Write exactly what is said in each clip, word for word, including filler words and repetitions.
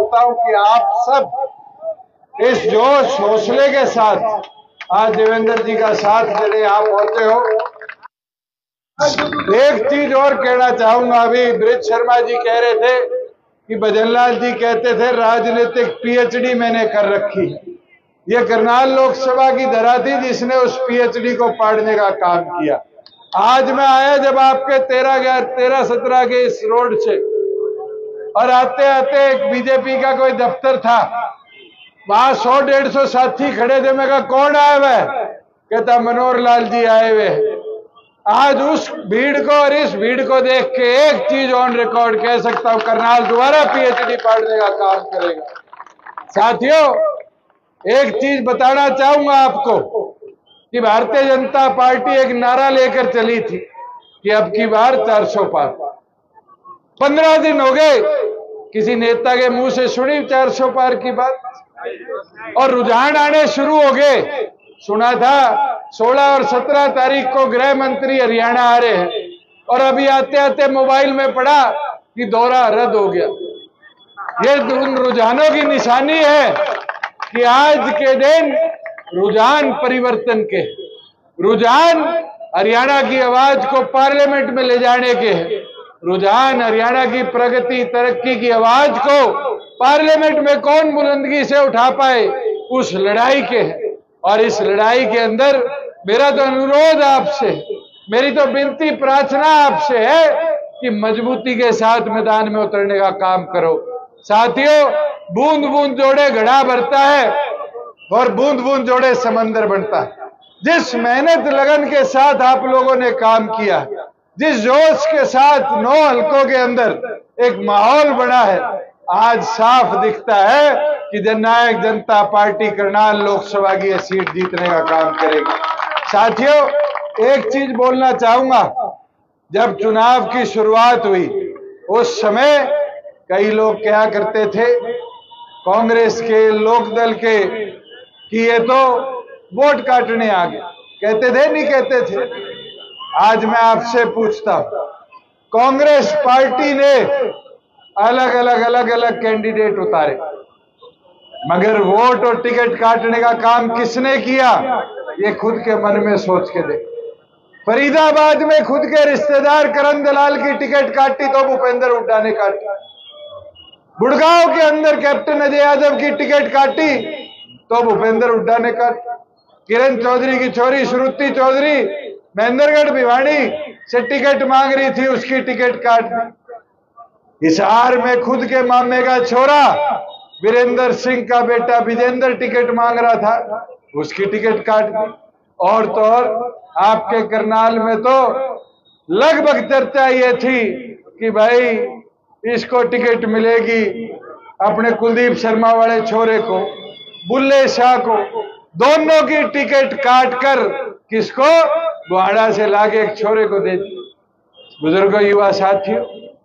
करता हूं कि आप सब इस जोश हौसले के साथ आज देवेंद्र जी का साथ देने आप होते हो। एक चीज और कहना चाहूंगा, अभी ब्रिज शर्मा जी कह रहे थे कि भजनलाल जी कहते थे राजनीतिक पीएचडी मैंने कर रखी है। ये करनाल लोकसभा की धरा थी जिसने उस पीएचडी को पाड़ने का काम किया। आज मैं आया जब आपके तेरह ग्यारह तेरह सत्रह के इस रोड से, और आते आते एक बीजेपी का कोई दफ्तर था, वहां सौ डेढ़ सौ साथी खड़े थे। मैं कहा कौन आया हुआ है? कहता मनोहर लाल जी आए हुए। आज उस भीड़ को और इस भीड़ को देख के एक चीज ऑन रिकॉर्ड कह सकता हूं, करनाल दोबारा पीएचडी पाड़ने का काम करेगा। साथियों, एक चीज बताना चाहूंगा आपको कि भारतीय जनता पार्टी एक नारा लेकर चली थी कि अब की बार चार सौ पार। पंद्रह दिन हो गए, किसी नेता के मुंह से सुनी चार सौ पार की बात, और रुझान आने शुरू हो गए। सुना था सोलह और सत्रह तारीख को गृह मंत्री हरियाणा आ रहे हैं, और अभी आते आते मोबाइल में पढ़ा कि दौरा रद्द हो गया। ये उन रुझानों की निशानी है कि आज के दिन रुझान परिवर्तन के, रुझान हरियाणा की आवाज को पार्लियामेंट में ले जाने के, रुझान हरियाणा की प्रगति तरक्की की आवाज को पार्लियामेंट में कौन बुलंदगी से उठा पाए, उस लड़ाई के है। और इस लड़ाई के अंदर मेरा तो अनुरोध आपसे, मेरी तो विनती प्रार्थना आपसे है कि मजबूती के साथ मैदान में उतरने का काम करो। साथियों, बूंद बूंद जोड़े घड़ा भरता है और बूंद बूंद जोड़े समंदर बनता है। जिस मेहनत लगन के साथ आप लोगों ने काम किया, जिस जोश के साथ नौ हलकों के अंदर एक माहौल बना है, आज साफ दिखता है कि जननायक जनता पार्टी करनाल लोकसभा की यह सीट जीतने का काम करेगी। साथियों, एक चीज बोलना चाहूंगा, जब चुनाव की शुरुआत हुई उस समय कई लोग क्या करते थे, कांग्रेस के, लोकदल के, कि ये तो वोट काटने आ गए। कहते थे नहीं कहते थे? आज मैं आपसे पूछता हूं, कांग्रेस पार्टी ने अलग अलग अलग अलग कैंडिडेट उतारे, मगर वोट और टिकट काटने का काम किसने किया? ये खुद के मन में सोच के देख। फरीदाबाद में खुद के रिश्तेदार करण दलाल की टिकट काटी तो भूपेंद्र हुड्डा ने काटी। गुड़गांव के अंदर कैप्टन अजय यादव की टिकट काटी तो भूपेंद्र हुड्डा ने काटी। किरण चौधरी की छोरी श्रुति चौधरी महेंद्रगढ़ भिवानी से टिकट मांग रही थी, उसकी टिकट काट दी। हिसार में खुद के मामे का छोरा वीरेंद्र सिंह का बेटा विजेंद्र टिकट मांग रहा था, उसकी टिकट काट दी। और तो और आपके करनाल में तो लगभग चर्चा ये थी कि भाई इसको टिकट मिलेगी, अपने कुलदीप शर्मा वाले छोरे को, बुल्ले शाह को, दोनों की टिकट काटकर किसको? गुहाड़ा से लाके एक छोरे को दे दी। बुजुर्गों, युवा साथियों,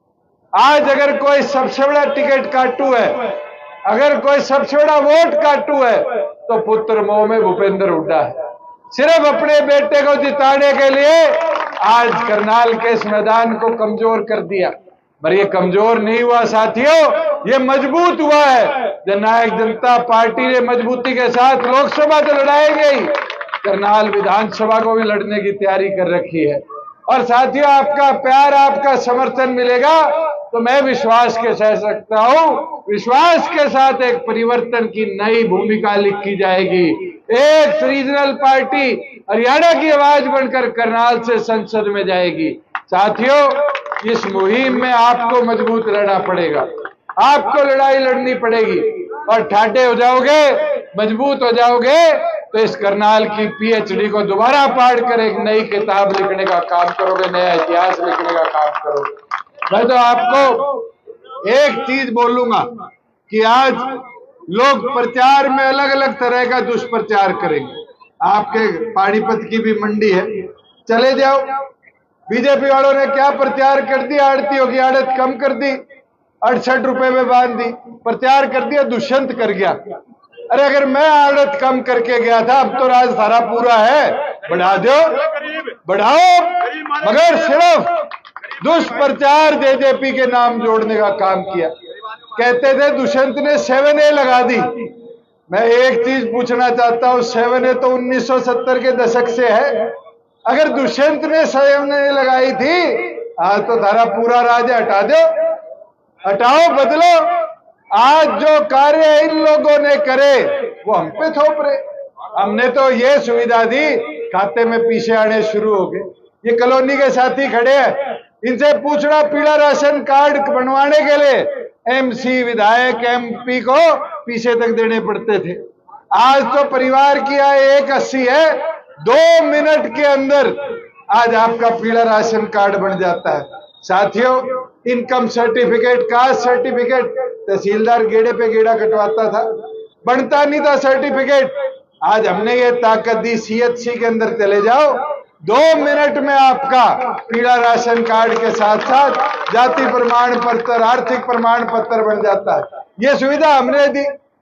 आज अगर कोई सबसे बड़ा टिकट काटू है, अगर कोई सबसे बड़ा वोट काटू है, तो पुत्र मोह में भूपेंद्र हुड्डा है। सिर्फ अपने बेटे को जिताने के लिए आज करनाल के इस मैदान को कमजोर कर दिया। पर ये कमजोर नहीं हुआ साथियों, ये मजबूत हुआ है। जननायक जनता पार्टी ने मजबूती के साथ लोकसभा तो लड़ाएंगे ही, करनाल विधानसभा को भी लड़ने की तैयारी कर रखी है। और साथियों, आपका प्यार, आपका समर्थन मिलेगा तो मैं विश्वास के कह सकता हूं, विश्वास के साथ एक परिवर्तन की नई भूमिका लिखी जाएगी। एक रीजनल पार्टी हरियाणा की आवाज बनकर करनाल से संसद में जाएगी। साथियों, इस मुहिम में आपको मजबूत रहना पड़ेगा, आपको लड़ाई लड़नी पड़ेगी, और ठाटे हो जाओगे, मजबूत हो जाओगे तो इस करनाल की पीएचडी को दोबारा पाड़ कर एक नई किताब लिखने का काम करोगे, नया इतिहास लिखने का काम करोगे। मैं तो आपको एक चीज बोलूंगा कि आज लोग प्रचार में अलग अलग तरह का दुष्प्रचार करेंगे। आपके पानीपत की भी मंडी है, चले जाओ। बीजेपी वालों ने क्या प्रचार कर दिया? आड़तियों की आड़त कम कर दी, अड़सठ रुपए में बांध दी, प्रचार कर दिया, दुष्यंत कर गया। अरे अगर मैं आड़त कम करके गया था, अब तो राज सारा पूरा है, बढ़ा दो, बढ़ाओ, मगर सिर्फ दुष्प्रचार जेजेपी के नाम जोड़ने का काम किया। कहते थे दुष्यंत ने सेवन ए लगा दी। मैं एक चीज पूछना चाहता हूं, सेवन ए तो उन्नीस सौ सत्तर के दशक से है। अगर दुष्यंत ने सेवन ए लगाई थी, आज तो धारा पूरा राज्य हटा दो, हटाओ, बदलो। आज जो कार्य इन लोगों ने करे वो हम पे थोप रहे। हमने तो ये सुविधा दी, खाते में पीछे आने शुरू हो गए। ये कॉलोनी के साथी खड़े हैं, इनसे पूछना पीला राशन कार्ड बनवाने के लिए एमसी, विधायक, एमपी को पीछे तक देने पड़ते थे। आज तो परिवार की आय एक अस्सी है, दो मिनट के अंदर आज आपका पीला राशन कार्ड बन जाता है। साथियों, income certificate, caste certificate tehsildar गेड़े पे गेड़ा कटवाता था, बनता नहीं था सर्टिफिकेट। आज हमने ये ताकत दी, सीएचसी के अंदर चले जाओ, दो मिनट में आपका पीला राशन कार्ड के साथ साथ जाति प्रमाण पत्र, आर्थिक प्रमाण पत्र बन जाता है। ये सुविधा हमने दी।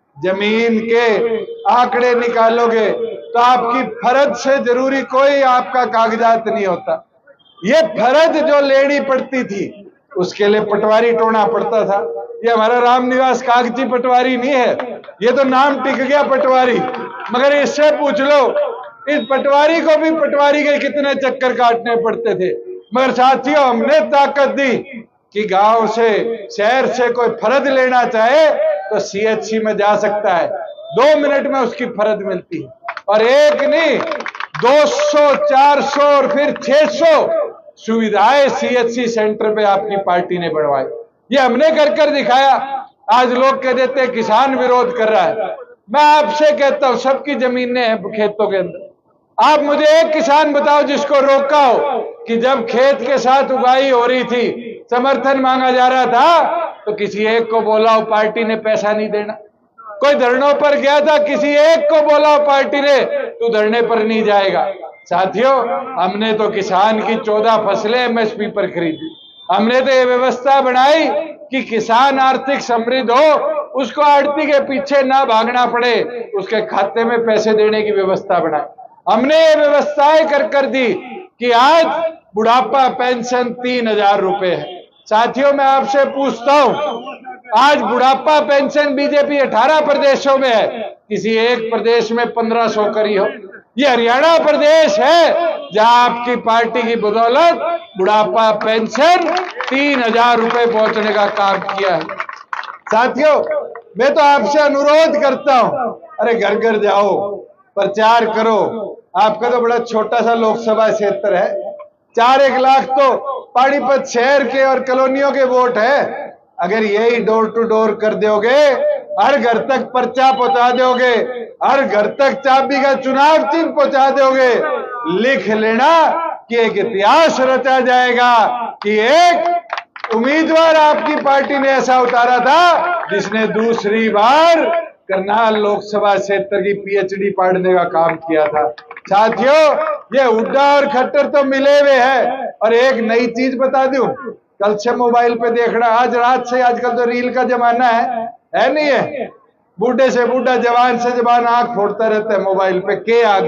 जमीन के आंकड़े निकालोगे तो आपकी फर्ज से जरूरी कोई आपका कागजात नहीं होता। ये फर्ज जो लेनी पड़ती थी उसके लिए पटवारी टोना पड़ता था। ये हमारा रामनिवास कागजी पटवारी नहीं है, ये तो नाम टिक गया पटवारी। मगर इससे पूछ लो, इस पटवारी को भी पटवारी के कितने चक्कर काटने पड़ते थे। मगर साथियों, हमने ताकत दी कि गांव से, शहर से कोई फर्ज लेना चाहे तो सीएचसी में जा सकता है, दो मिनट में उसकी फर्ज मिलती है। और एक नहीं, दो सौ, चार सौ और फिर छह सौ सुविधाएं सीएचसी सेंटर पे आपकी पार्टी ने बढ़वाई। ये हमने कर कर दिखाया। आज लोग कह देते हैं किसान विरोध कर रहा है। मैं आपसे कहता हूं, सबकी जमीनें हैं खेतों के अंदर। आप मुझे एक किसान बताओ जिसको रोका हो कि जब खेत के साथ उगाई हो रही थी, समर्थन मांगा जा रहा था, तो किसी एक को बोला हो पार्टी ने पैसा नहीं देना। कोई धरनों पर गया था, किसी एक को बोला हो पार्टी ने तू धरने पर नहीं जाएगा। साथियों, हमने तो किसान की चौदह फसलें एमएसपी पर खरीदी। हमने तो ये व्यवस्था बनाई कि किसान आर्थिक समृद्ध हो, उसको आड़ती के पीछे ना भागना पड़े, उसके खाते में पैसे देने की व्यवस्था बनाई। हमने ये व्यवस्थाएं कर कर दी कि आज बुढ़ापा पेंशन तीन हजार रुपए है। साथियों, मैं आपसे पूछता हूं, आज बुढ़ापा पेंशन बीजेपी अठारह प्रदेशों में है, किसी एक प्रदेश में पंद्रह सौ करी हो। ये हरियाणा प्रदेश है जहां आपकी पार्टी की बदौलत बुढ़ापा पेंशन तीन हजार रुपए पहुंचने का काम किया है। साथियों, मैं तो आपसे अनुरोध करता हूं, अरे घर घर जाओ, प्रचार करो। आपका तो बड़ा छोटा सा लोकसभा क्षेत्र है, चार एक लाख तो पानीपत शहर के और कॉलोनियों के वोट है। अगर यही डोर टू डोर कर दोगे, हर घर तक पर्चा पहुंचा दोगे, हर घर तक चाबी का चुनाव चिन्ह पहुंचा दोगे, लिख लेना कि एक इतिहास रचा जाएगा कि एक उम्मीदवार आपकी पार्टी ने ऐसा उतारा था जिसने दूसरी बार करनाल लोकसभा क्षेत्र की पीएचडी पढ़ने का काम किया था। साथियों, ये हुड्डा और खट्टर तो मिले हुए हैं। और एक नई चीज बता दूं, कल से मोबाइल पे देखना, आज रात से, आजकल तो रील का जमाना है, है नहीं है? बूढ़े से बूढ़ा, जवान से जवान आंख फोड़ता रहता है मोबाइल पे, के आ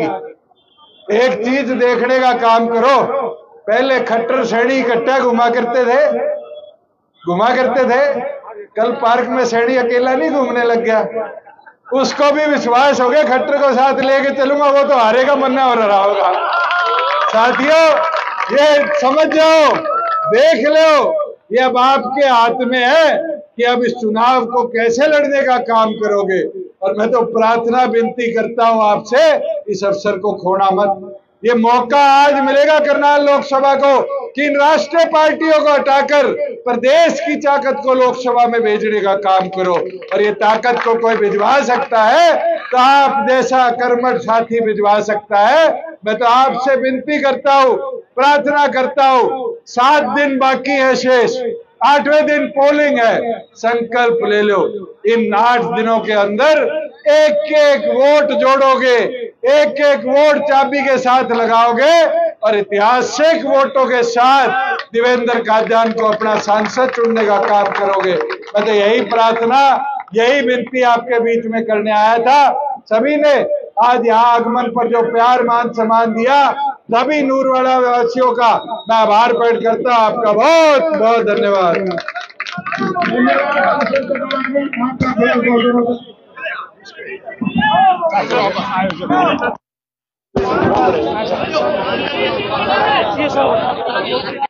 गई। एक चीज देखने का काम करो, पहले खट्टर सैनी इकट्ठा घुमा करते थे, घुमा करते थे। कल पार्क में सैनी अकेला नहीं घूमने लग गया, उसको भी विश्वास हो गया खट्टर को साथ लेके चलूंगा, वो तो हारेगा, मन्ना हो रहा होगा। साथियों, ये समझ जाओ, देख लो, ये अब आपके हाथ में है कि अब इस चुनाव को कैसे लड़ने का काम करोगे। और मैं तो प्रार्थना विनती करता हूं आपसे, इस अवसर को खोना मत। ये मौका आज मिलेगा करनाल लोकसभा को कि इन राष्ट्रीय पार्टियों को हटाकर प्रदेश की ताकत को लोकसभा में भेजने का काम करो। और ये ताकत को कोई भिजवा सकता है तो आप जैसा कर्मठ साथी भिजवा सकता है। मैं तो आपसे विनती करता हूं, प्रार्थना करता हूं, सात दिन बाकी है शेष, आठवें दिन पोलिंग है, संकल्प ले लो, इन आठ दिनों के अंदर एक एक वोट जोड़ोगे, एक एक वोट चाबी के साथ लगाओगे और ऐतिहासिक वोटों के साथ देवेंद्र कादियान को अपना सांसद चुनने का काम करोगे। मैं तो यही प्रार्थना, यही विनती आपके बीच में करने आया था। सभी ने आज यहाँ आगमन पर जो प्यार मान सम्मान दिया, सभी नूरवाड़ा वासियों का मैं आभार प्रकट करता हूं। आपका बहुत बहुत धन्यवाद। धन्यवाद।